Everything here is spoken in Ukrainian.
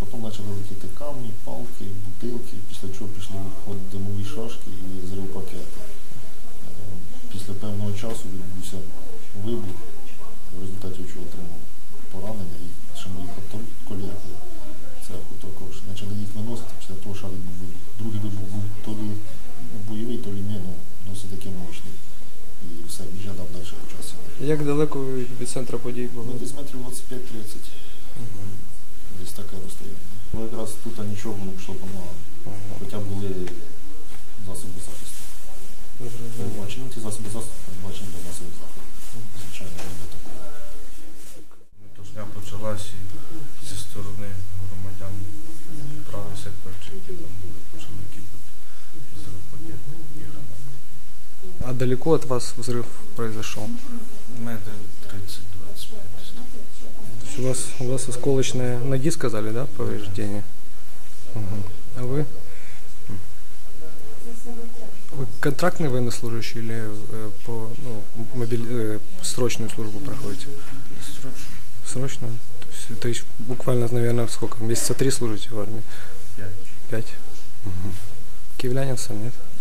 Потім почали летіти камні, палки, бутилки, після чого пішли виходити димові шашки і зрив пакети. Після певного часу відбувся вибух, в результаті чого отримав поранення, і ще мої колеги цеху також. Почали їх виносити після того, що відбув вибух. Другий вибух був то лі бойовий, то лі досить таки мощний. І все, біжав далі по часі. Як далеко від центру подій було? Десь метрів 25-30. Десь таке розстояння. Ну якраз тут нічого не пішло помагати. Хоча були засоби захисту. Бачимо ті засоби захисту, бачимо до засоби захисту. Звичайно, не такого. Тушня почалась і зі сторони громадян правий сектор, які там були, почали кипати взрыв пакетів і гранат. А далеко от вас взрыв произошел? Метрів 30-25. У вас осколочные ноги, сказали, да, повреждение? Угу. А вы? Вы контрактный военнослужащий или срочную службу проходите? Срочно. Срочно? То есть буквально, наверное, сколько? Месяца 3 служите в армии? 5. 5? Угу. Киевлянин сам, нет?